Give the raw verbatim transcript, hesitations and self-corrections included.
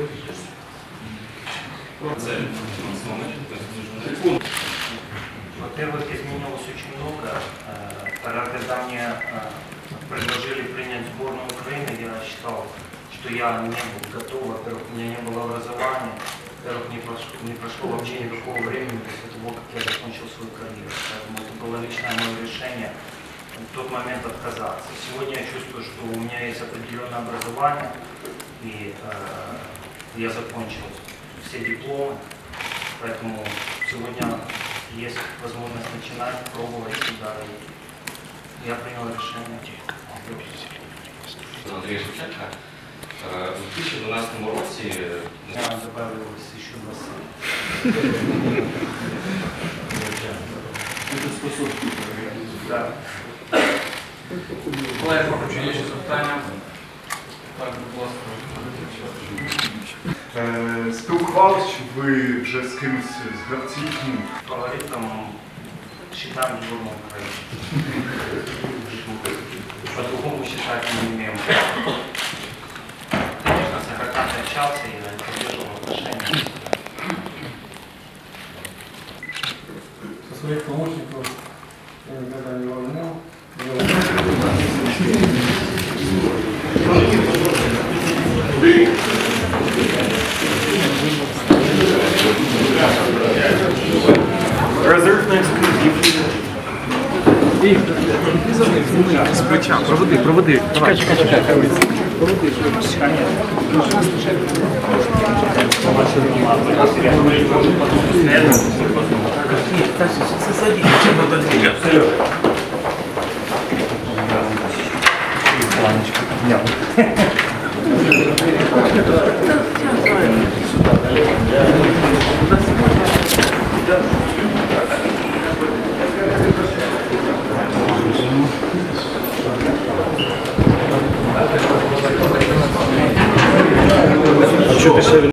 Во-первых, изменилось очень много. Тогда, когда мне предложили принять сборную Украины, я считал, что я не был готов. Во-первых, у меня не было образования. Во-первых, не прошло, не прошло вообще никакого времени после того, как я закончил свою карьеру. Поэтому это было личное мое решение в тот момент отказаться. Сегодня я чувствую, что у меня есть определенное образование, и э, я закончил все дипломы, поэтому сегодня есть возможность начинать, пробовать себя, и я принял решение. Андрій Шевченка. У дві тисячі дванадцятому році добавилось еще два сына. Это способствует. Да. Колеги, хочу, є ще запитання? Так, будь ласка. Е, Спілкувалися, чи ви вже з кимось з гравців? Фаворитом считаем сборную Украины. По-другому считать мы не умеем. Конечно, с игроками общался и поддерживал отношения. Со своих помощников я никогда не волнул. Резерв на ексклюзив. З плеча. Проводи, проводи. Чекай, чекай, чекай. Проводи. Планочка.